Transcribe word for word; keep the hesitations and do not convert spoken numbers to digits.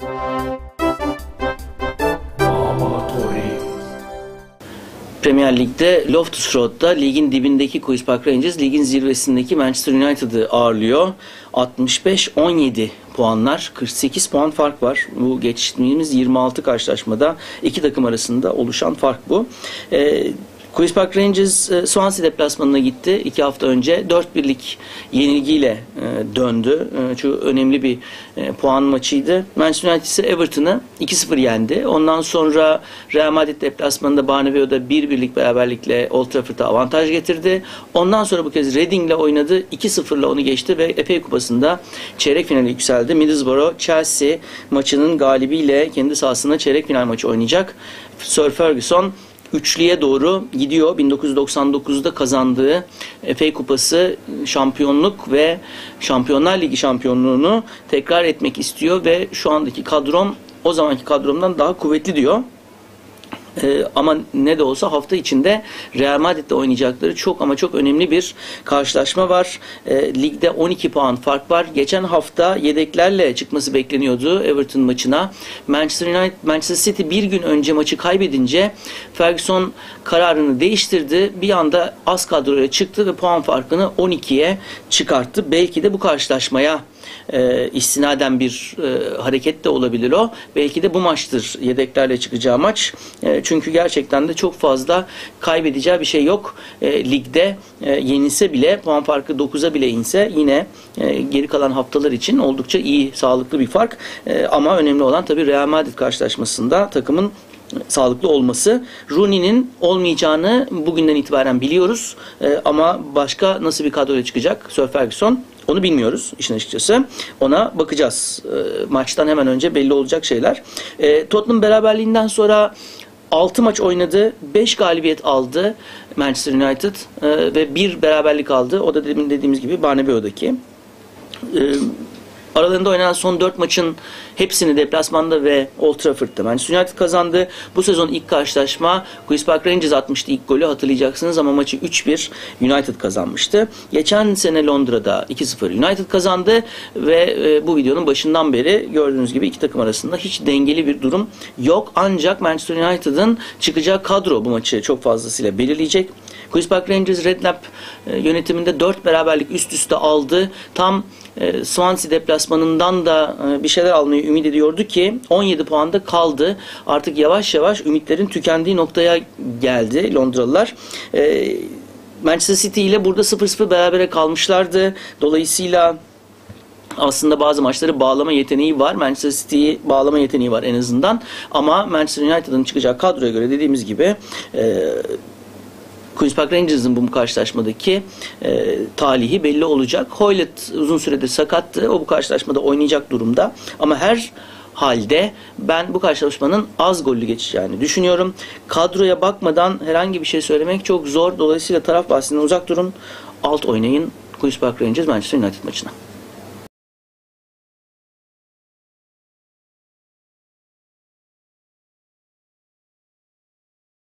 Premier Lig'de Loftus Road'da ligin dibindeki Queen's Park Rangers ligin zirvesindeki Manchester United'ı ağırlıyor. altmış beş on yedi puanlar, kırk sekiz puan fark var. Bu geçtiğimiz yirmi altı karşılaşmada iki takım arasında oluşan fark bu. Ee, Queen's Park Rangers e, Swansea deplasmanına gitti. iki hafta önce dört birlik yenilgiyle e, döndü. E, çok önemli bir e, puan maçıydı. Manchester United ise Everton'ı iki sıfır yendi. Ondan sonra Real Madrid deplasmanında Bernabeu'da bir birlik beraberlikle Old Trafford'a avantaj getirdi. Ondan sonra bu kez Reading'le oynadı. iki sıfırla onu geçti ve F A Kupası'nda çeyrek finale yükseldi. Middlesbrough Chelsea maçının galibiyle kendi sahasında çeyrek final maçı oynayacak. Sir Ferguson üçlüye doğru gidiyor. bin dokuz yüz doksan dokuzda kazandığı F A Kupası şampiyonluk ve Şampiyonlar Ligi şampiyonluğunu tekrar etmek istiyor ve şu andaki kadrom o zamanki kadromdan daha kuvvetli diyor. Ee, ama ne de olsa hafta içinde Real Madrid'de oynayacakları çok ama çok önemli bir karşılaşma var. Ee, ligde on iki puan fark var. Geçen hafta yedeklerle çıkması bekleniyordu Everton maçına. Manchester United, Manchester City bir gün önce maçı kaybedince Ferguson kararını değiştirdi. Bir anda az kadroya çıktı ve puan farkını on ikiye çıkarttı. Belki de bu karşılaşmaya E, istinaden bir e, hareket de olabilir o. Belki de bu maçtır yedeklerle çıkacağı maç. E, çünkü gerçekten de çok fazla kaybedeceği bir şey yok. E, ligde e, yenilse bile, puan farkı dokuza bile inse yine e, geri kalan haftalar için oldukça iyi, sağlıklı bir fark. E, ama önemli olan tabii Real Madrid karşılaşmasında takımın sağlıklı olması. Rooney'nin olmayacağını bugünden itibaren biliyoruz. E, ama başka nasıl bir kadroya çıkacak Sir Ferguson? Onu bilmiyoruz işin açıkçası. Ona bakacağız. E, maçtan hemen önce belli olacak şeyler. E, Tottenham beraberliğinden sonra altı maç oynadı. beş galibiyet aldı Manchester United. E, ve bir beraberlik aldı. O da demin dediğimiz gibi Bernabeu'daki. E, Aralarında oynanan son dört maçın hepsini deplasmanda ve Old Trafford'da Manchester United kazandı. Bu sezon ilk karşılaşma Queen's Park Rangers atmıştı ilk golü, hatırlayacaksınız, ama maçı üç bir United kazanmıştı. Geçen sene Londra'da iki sıfır United kazandı ve e, bu videonun başından beri gördüğünüz gibi iki takım arasında hiç dengeli bir durum yok. Ancak Manchester United'ın çıkacağı kadro bu maçı çok fazlasıyla belirleyecek. Queen's Park Rangers Redknapp e, yönetiminde dört beraberlik üst üste aldı. Tam e, Swansea deplasmanından da e, bir şeyler almayı ümit ediyordu ki on yedi puanda kaldı. Artık yavaş yavaş ümitlerin tükendiği noktaya geldi Londralılar. E, Manchester City ile burada sıfır sıfır berabere kalmışlardı. Dolayısıyla aslında bazı maçları bağlama yeteneği var. Manchester City'yi bağlama yeteneği var en azından. Ama Manchester United'ın çıkacağı kadroya göre dediğimiz gibi e, Queen's Park Rangers'ın bu karşılaşmadaki e, talihi belli olacak. Hoylett uzun süredir sakattı. O bu karşılaşmada oynayacak durumda. Ama her halde ben bu karşılaşmanın az gollü geçeceğini düşünüyorum. Kadroya bakmadan herhangi bir şey söylemek çok zor. Dolayısıyla taraf bahsinden uzak durun. Alt oynayın Queen's Park Rangers Manchester United maçına.